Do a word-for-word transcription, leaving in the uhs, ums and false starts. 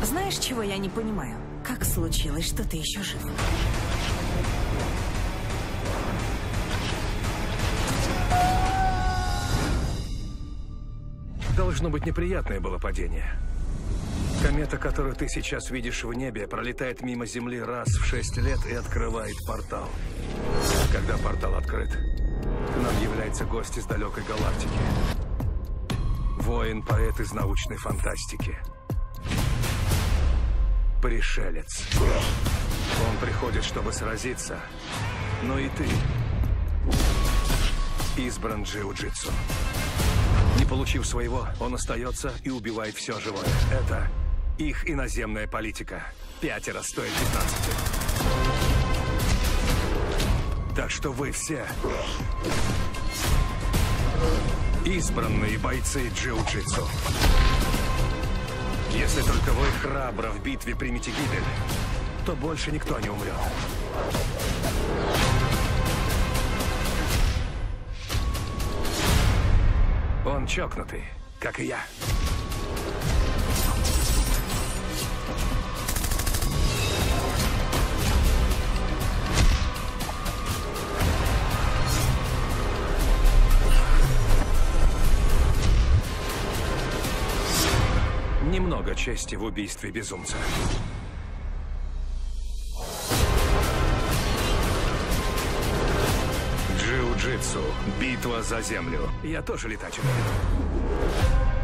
Знаешь, чего я не понимаю? Как случилось, что ты еще жив? Должно быть, неприятное было падение. Комета, которую ты сейчас видишь в небе, пролетает мимо Земли раз в шесть лет и открывает портал. Когда портал открыт, к нам является гость из далекой галактики. Воин-поэт из научной фантастики. Пришелец. Он приходит, чтобы сразиться, но и ты избран джиу-джитсу. Не получив своего, он остается и убивает все живое. Это их иноземная политика. Пятеро стоит пятнадцати. Так что вы все избранные бойцы джиу-джитсу. Если только вы храбро в битве примете гибель, то больше никто не умрет. Он чокнутый, как и я. Немного чести в убийстве безумца. Джиу-джитсу. Битва за землю. Я тоже летать умею.